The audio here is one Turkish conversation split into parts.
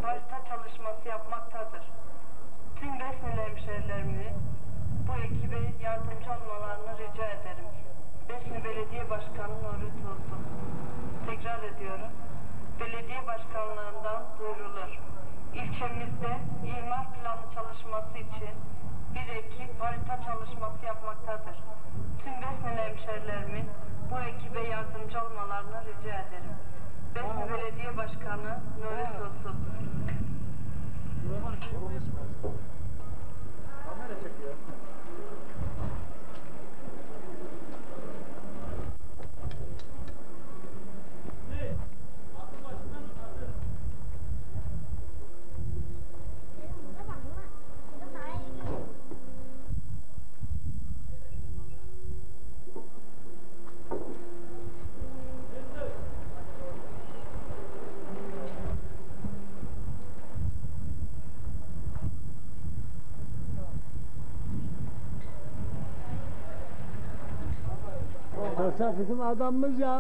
harita çalışması yapmaktadır. Tüm Besneli hemşehrilerimi bu ekibe yardımcı olmalarını rica ederim. Besni Belediye Başkanı Nuri Tuzlu. Tekrar ediyorum. Belediye başkanlığından duyurulur. İlçemizde imar planı çalışması için bir ekip harita çalışması yapmaktadır. Tüm Besneli hemşehrilerimin bu ekibe yardımcı olmalarını rica ederim. Besni Belediye Başkanı Nuri Tuzlu. Hasan bizim adamımız ya.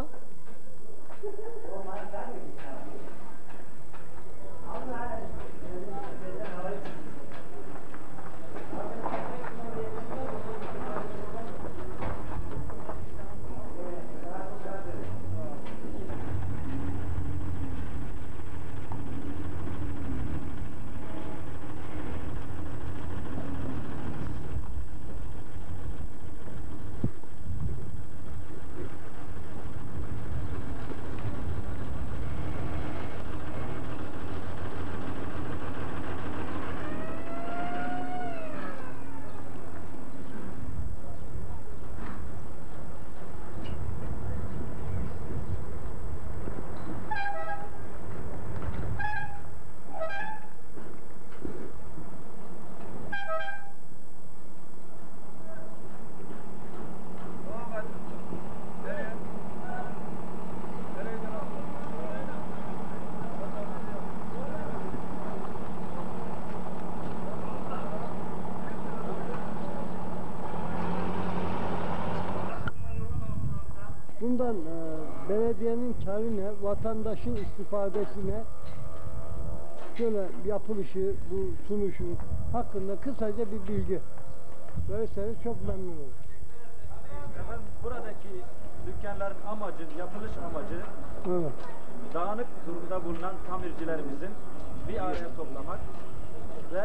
Bundan belediyenin kârine, vatandaşın istifadesine şöyle yapılışı, bu sunuşu hakkında kısaca bir bilgi verirseniz çok memnun olurum. Efendim, buradaki dükkanların amacı, yapılış amacı Evet. dağınık durumda bulunan tamircilerimizin bir araya toplamak ve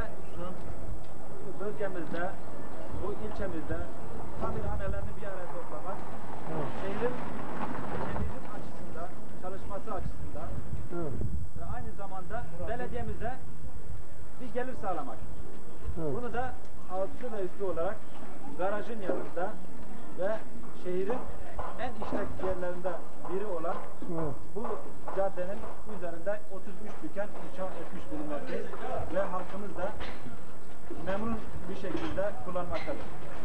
bölgemizde, bu ilçemizde tamirhanelerini bir araya toplamak, Evet. şehrin açısından, çalışması açısından Evet. ve aynı zamanda belediyemize bir gelir sağlamak. Evet. Bunu da altı ve üstü olarak garajın yanında ve şehrin en işlek yerlerinde biri olan Evet. bu caddenin üzerinde 33 dükkan inşa etmiş bulunmaktayız ve halkımız da memnun bir şekilde kullanmaktadır.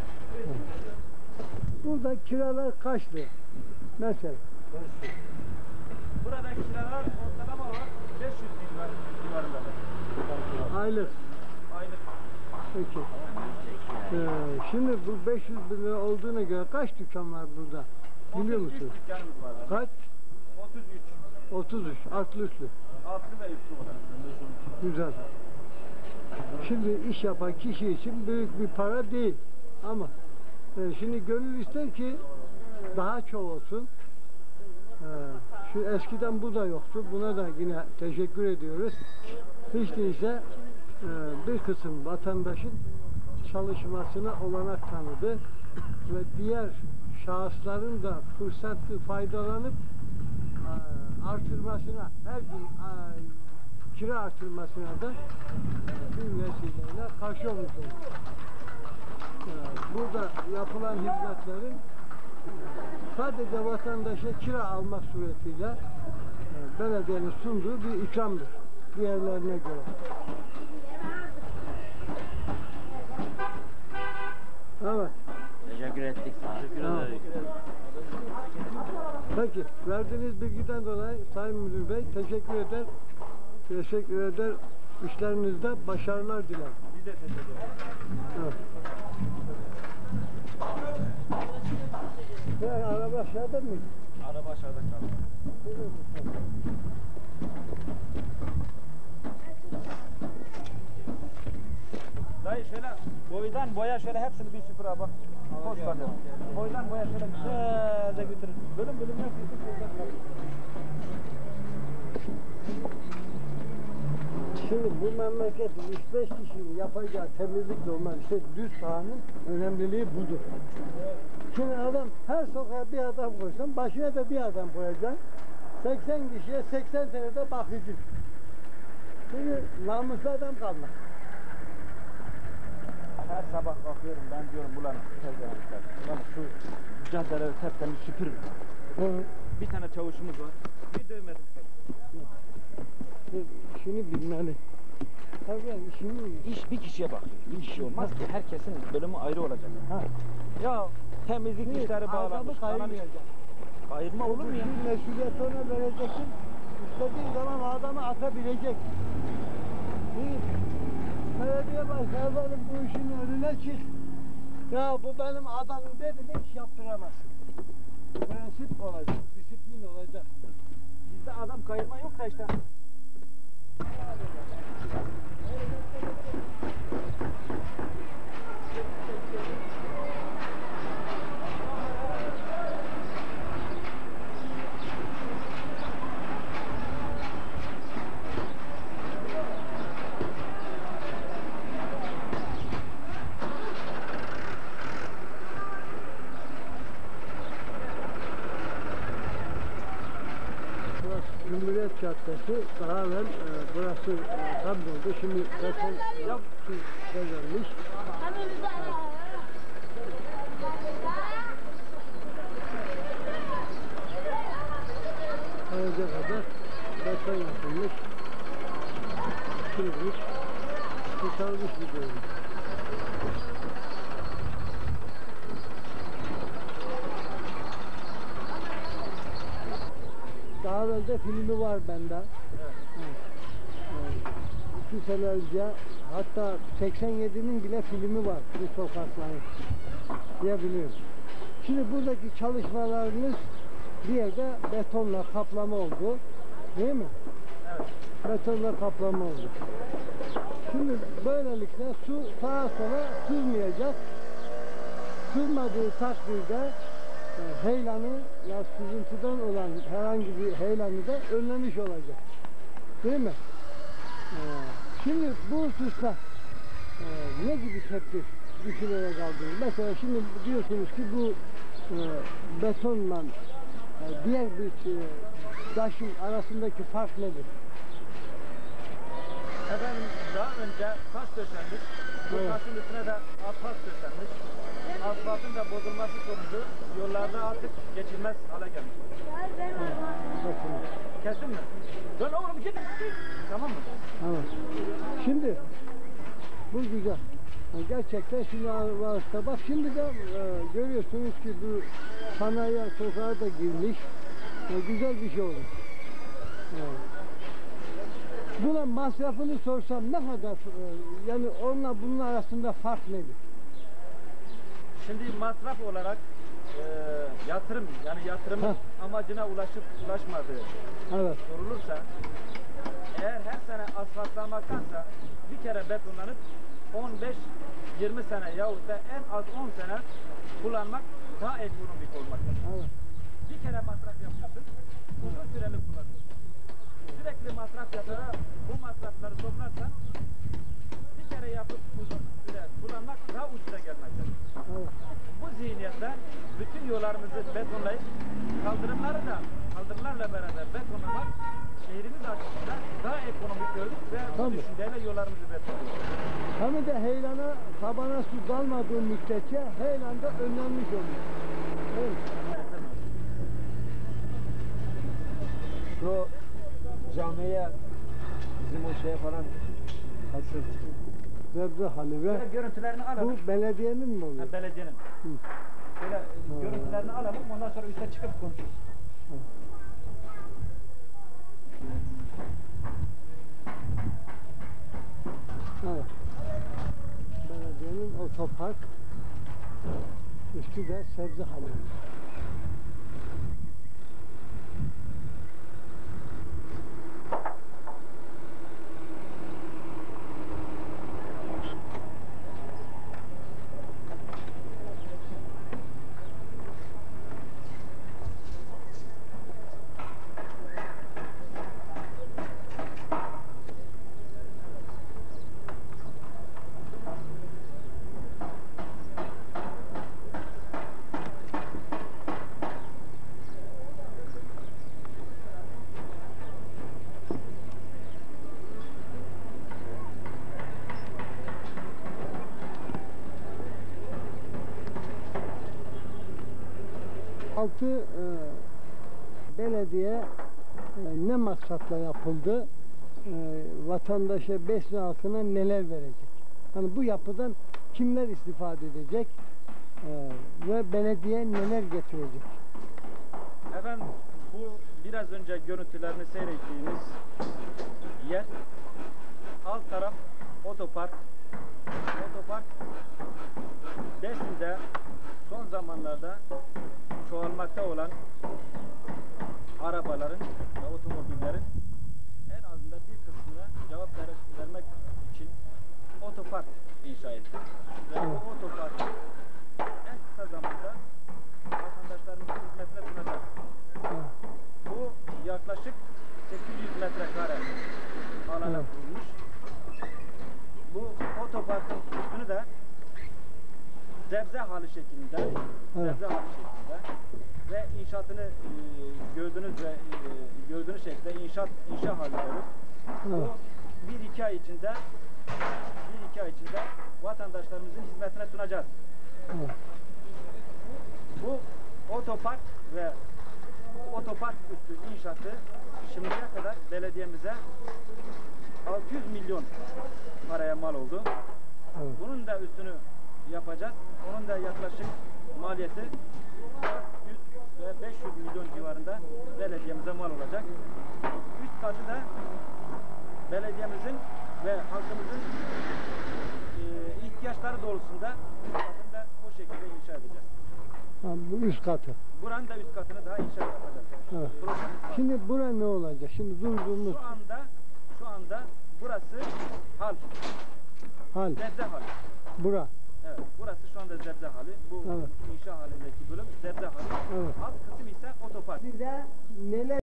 Burada kiralar kaç lira? Mesela. Burada kiralar ortalama olarak 500 bin civarındadır. Aylık. Aylık. Peki. Şimdi bu 500 bin lira olduğuna göre kaç dükkan var burada? Biliyor 33 musun? dükkanımız var. Kaç? 33. 33. Altlı üstlü. Altı ve üstü olarak. Güzel. Şimdi iş yapan kişi için büyük bir para değil. Ama şimdi gönül ister ki daha çok olsun. Şu eskiden bu da yoktu. Buna da yine teşekkür ediyoruz. Hiç değilse bir kısım vatandaşın çalışmasına olanak tanıdı ve diğer şahısların da fırsatı faydalanıp artırmasına, her gün kira artırmasına da bir vesileyle karşı olmuş oldu. Burada yapılan hizmetlerin sadece vatandaşa kira almak suretiyle belediyenin sunduğu bir ikramdır diğerlerine göre. Evet. Teşekkür ettik. Teşekkür ederim. Peki, verdiğiniz bilgiden dolayı Sayın Müdür Bey teşekkür eder. İşlerinizde başarılar dilerim. Biz de teşekkür ederiz. Evet. Araba aşağıda mı? Araba aşağıda kaldı. şöyle boydan boya şöyle hepsini bir süpür abi bak. Hoş kalıyor. Boydan boya şöyle güzelce götürür. Bölüm bölüm yapıyorsun. Şimdi bu memleketin 3-5 kişinin yapacağı temizlik olmaz. İşte düz sahanın önemliliği budur. Şimdi adam her sokağa bir adam koysan başına da bir adam koyacaksın. 80 kişiye 80 senede bakıcı. Şimdi namuslu adam kalmaz. Her sabah bakıyorum ben diyorum ulan tezgahlar. Ulan şu caddeleri tertemiz süpürün. Bir tane çavuşumuz var. Bir dövmedim. İşini bilmeli. Tabii işini... İş bir kişiye bakıyor. Bir kişi olmaz ki herkesin bölümü ayrı olacak. Ha. Ya temizlik işleri bağlanmış. Adamı kayırmayacak. Ayırma olur mu ya? Bir mesuliyeti ona vereceksin. İstediği zaman adamı atabilecek. Bir belediye başkanı bu işin önüne çık. Ya bu benim adamım dedi mi iş yaptıramazsın. Prensip olacak, disiplin olacak. Bizde adam kayırma yok da işte. Cumhuriyet Caddesi daha evvel burası tam oldu. Şimdi beton verilmiş. Araca kadar beton yapılmış. Şimdilik kurtarılmış bir bölüm. Daha evvel de filmi var bende. Evet. 2 sene önce hatta 87'nin bile filmi var bu sokakların diyebiliyorum. Şimdi buradaki çalışmalarımız bir yerde betonla kaplama oldu. Değil mi? Evet. Betonla kaplama oldu. Şimdi böylelikle su sağa sola sızmayacak. Sızmadığı takdirde heyelanı ya sızıntıdan olan herhangi bir heyelanı da önlemiş olacak. Değil mi? Şimdi bu hususta ne gibi tepki düşünerek aldınız? Mesela şimdi diyorsunuz ki bu betonla diğer bir taşın arasındaki fark nedir? Efendim daha önce taş döşenmiş. Bu Evet. taşın üstüne de asfalt döşenmiş. Asfaltın da bozulması sonucu yollarda artık geçilmez hale gelmiş. Bakın. Kesin mi? Dön oğlum git. Tamam mı? Evet. Şimdi bu güzel. Gerçekten şimdi varsa bak şimdi de görüyorsunuz ki bu sanayi sokağa da girmiş. Güzel bir şey oldu. Evet. Buna masrafını sorsam ne kadar yani onunla bunun arasında fark nedir? Şimdi masraf olarak yatırım yani yatırımın amacına ulaşmadığı Evet. sorulursa eğer her sene asfaltlanmaktansa bir kere betonlanıp 15-20 sene yahut da en az 10 sene kullanmak daha ekonomik olmaktadır. Evet. Bir kere masraf yapıyorsun, uzun süreli kullanıyorsun. Sürekli masraf yaparak bu masrafları toplarsan bir kere yapıp uzun süre kullanmak daha ucuza gelmektedir. Evet. Bu zihniyetle bütün yollarımızı betonlayıp kaldırımlarla beraber betonlamak şehrimiz açısından daha ekonomik gördük ve bu Tabii. düşünceyle yollarımızı betonluyoruz. Hem de heyelana tabana su dalmadığı müddetçe heyelan da önlenmiş oluyor. Değil mi? Şu camiye bizim o şeye falan asıl Sebze hali ve Şöyle görüntülerini alalım. bu belediyenin mi oluyor? Belediyenin. Hı. Şöyle görüntülerini alalım ondan sonra üste çıkıp konuşuruz. Evet. Belediyenin otopark üstü de sebze hali. 2006 belediye ne maksatla yapıldı? Vatandaşa besin altına neler verecek? Hani bu yapıdan kimler istifade edecek? Ve belediye neler getirecek? Efendim bu biraz önce görüntülerini seyrettiğimiz yer alt taraf otopark. Otopark Besni'de son zamanlarda çoğalmakta olan arabaların ve otomobillerin en azından bir kısmına cevap vermek için otopark inşa ettik. Ve bu otoparkı en kısa zamanda vatandaşlarımızın hizmetine sunacağız. Bu yaklaşık 800 metrekare alana kurulmuş. Bu otoparkın üstünü de zebze halı şeklinde, ve inşaatını gördüğünüz şekilde inşa halinde. Bu 1-2 ay içinde vatandaşlarımızın hizmetine sunacağız. Bu otopark ve otopark üstü inşaatı şimdiye kadar belediyemize 600 milyon paraya mal oldu. Bunun da üstünü yapacağız. Onun da yaklaşık maliyeti 400 ve 500 milyon civarında belediyemize mal olacak. Üst katı da belediyemizin ve halkımızın ihtiyaçları doğrultusunda üst katını da o şekilde inşa edeceğiz. Bu üst katı. Buranın da üst katını daha inşa yapacağız. Evet. Şimdi bura ne olacak? Şimdi durduğumuz şu anda burası hal. Zebze hali. Bura. Evet. Burası şu anda zebze hali. Bu inşa halindeki bölüm zebze hali. Evet. Alt kısım ise otopark. Size neler